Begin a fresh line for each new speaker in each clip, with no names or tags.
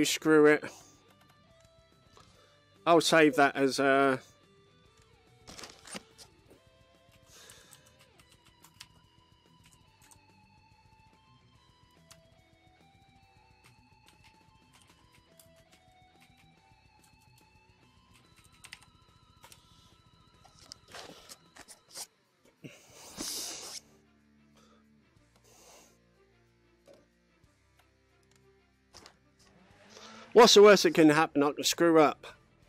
screw it. I'll save that as a... What's the worst that can happen? I can screw up.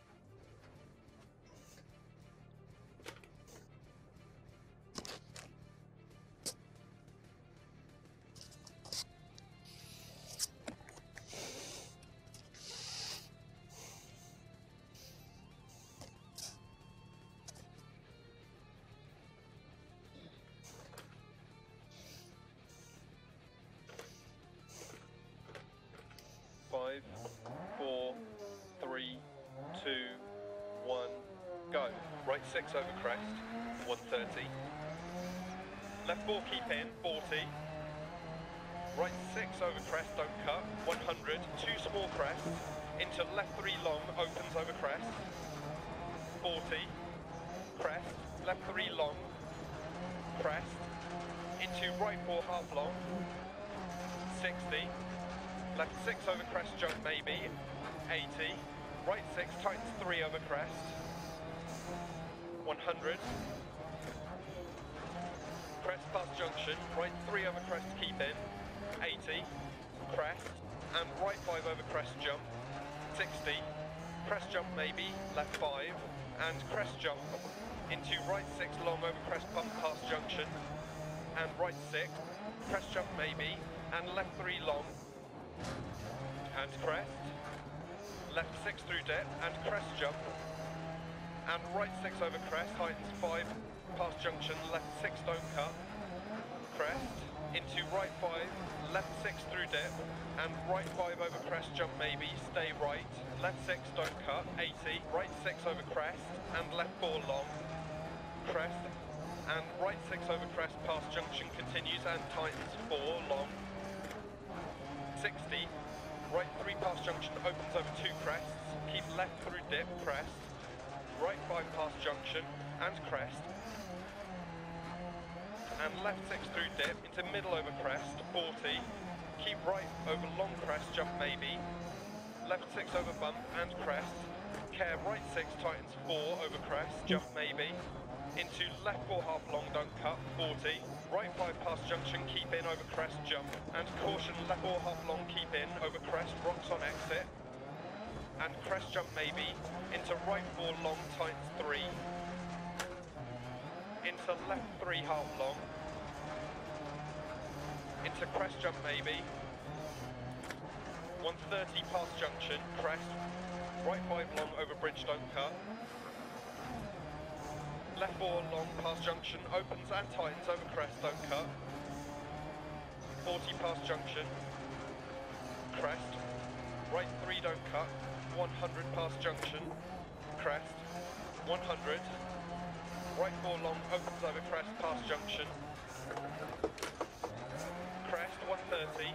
Right 6 over crest, 130. Left 4 keep in, 40. Right 6 over crest, don't cut, 100. 2 small crest, into left 3 long, opens over crest, 40. Crest, left 3 long, crest, into right 4 half long, 60. Left 6 over crest, jump maybe, 80. Right 6, tightens 3 over crest, 100. Crest past junction, right 3 over crest, keep in, 80. Crest, and right 5 over crest jump, 60. Crest jump maybe, left 5, and crest jump into right 6 long over crest bump past junction, and right 6. Crest jump maybe, and left 3 long, and crest. Left 6 through dip, and crest jump. And right 6 over crest, tightens 5, past junction, left 6 don't cut, crest, into right 5, left 6 through dip, and right 5 over crest, jump maybe, stay right, left 6 don't cut, 80, right 6 over crest, and left 4 long, crest, and right 6 over crest, past junction, continues and tightens 4 long, 60, right 3 past junction, opens over 2 crests, keep left through dip, crest, right 5 past junction and crest, and left 6 through dip into middle over crest, 40, keep right over long crest, jump maybe, left 6 over bump and crest, care right 6 tightens 4 over crest, jump maybe, into left 4 half long, don't cut, 40, right 5 past junction, keep in over crest, jump, and caution left 4 half long, keep in over crest, rocks on exit, and crest jump maybe, into right 4 long, tightens 3, into left 3 half long, into crest jump maybe, 130 past junction, crest, right 5 long over bridge, don't cut, left 4 long past junction, opens and tightens over crest, don't cut, 40 past junction, crest, right 3 don't cut, 100 past junction, crest, 100, right 4 long, opens over crest, past junction, crest, 130,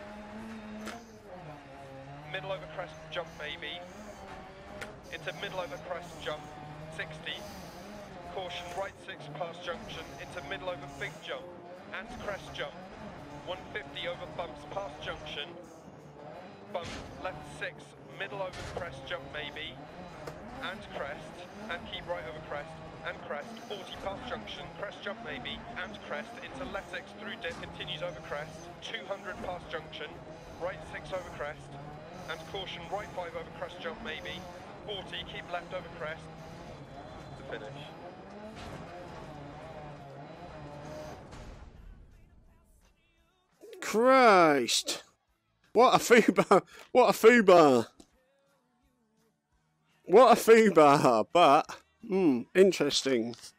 middle over crest, jump maybe, into middle over crest, jump, 60, caution, right 6 past junction, into middle over big jump, and crest jump, 150 over bumps, past junction, bump, left 6, middle over crest, jump maybe, and crest, and keep right over crest, and crest, 40 past junction, crest jump maybe, and crest, into left 6 through dip, continues over crest, 200 past junction, right 6 over crest, and caution, right 5 over crest jump maybe, 40, keep left over crest, to finish.
Christ! What a foobar! What a foobar! What a foobar! But, interesting.